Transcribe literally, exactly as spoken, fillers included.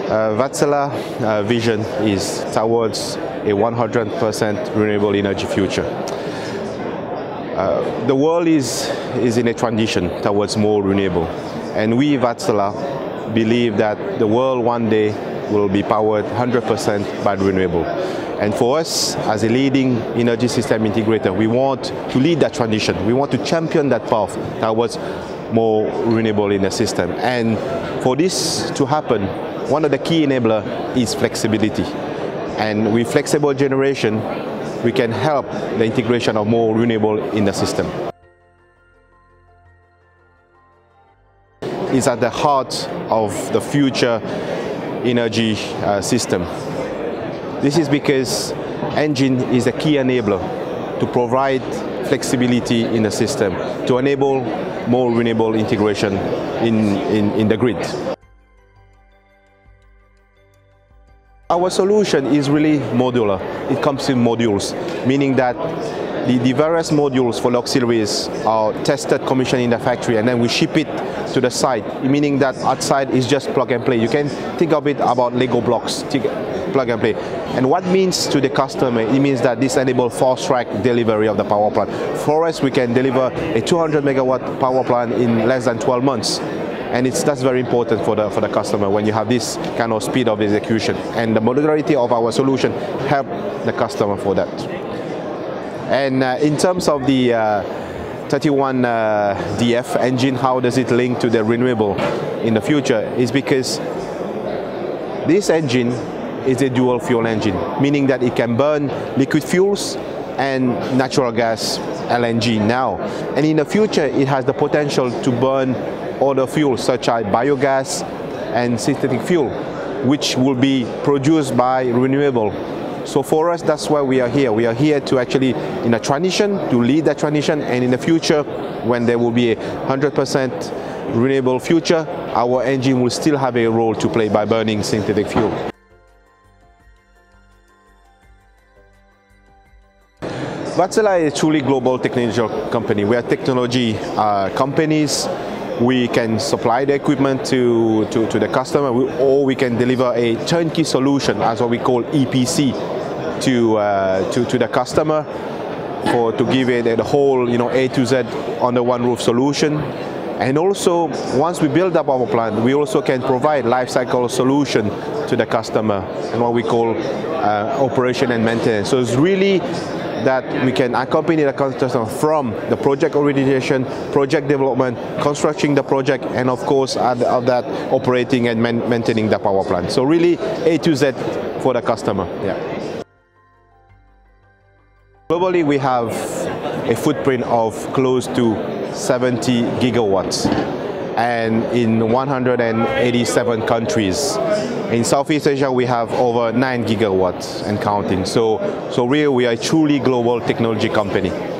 Uh, Wärtsilä uh, vision is towards a one hundred percent renewable energy future. Uh, the world is, is in a transition towards more renewable, and we Wärtsilä believe that the world one day will be powered one hundred percent by renewable. And for us, as a leading energy system integrator, we want to lead that transition. We want to champion that path towards more renewable in the system. And for this to happen, one of the key enablers is flexibility. And with flexible generation, we can help the integration of more renewable in the system. It's at the heart of the future energy uh, system. This is because engine is a key enabler to provide flexibility in the system, to enable more renewable integration in, in, in the grid. Our solution is really modular. It comes in modules, meaning that the, the various modules for the auxiliaries are tested, commissioned in the factory, and then we ship it to the site, meaning that outside is just plug and play. You can think of it about Lego blocks, plug and play. And what means to the customer, it means that this enables fast-track delivery of the power plant. For us, we can deliver a two hundred megawatt power plant in less than twelve months. And it's, that's very important for the, for the customer when you have this kind of speed of execution. And the modularity of our solution help the customer for that. And uh, in terms of the uh, thirty-one D F engine, how does it link to the renewable in the future? Is because this engine is a dual fuel engine, meaning that it can burn liquid fuels and natural gas, L N G now. And in the future, it has the potential to burn other fuels such as biogas and synthetic fuel, which will be produced by renewable. So for us, that's why we are here. We are here to actually, in a transition, to lead that transition, and in the future, when there will be a one hundred percent renewable future, our engine will still have a role to play by burning synthetic fuel. Wärtsilä is a truly global technology company. We are technology uh, companies. We can supply the equipment to, to, to the customer, or we can deliver a turnkey solution, as what we call E P C, to, uh, to, to the customer, for, to give it a whole, you know, A to Z under one roof solution. And also, once we build up our plant, we also can provide life cycle solution to the customer, and what we call uh, operation and maintenance. So it's really that we can accompany the customer from the project origination, project development, constructing the project, and of course of that operating and man maintaining the power plant. So really A to Z for the customer. Yeah. Globally, we have a footprint of close to seventy gigawatts, and in one hundred eighty-seven countries. In Southeast Asia, we have over nine gigawatts and counting. So, so really, we are a truly global technology company.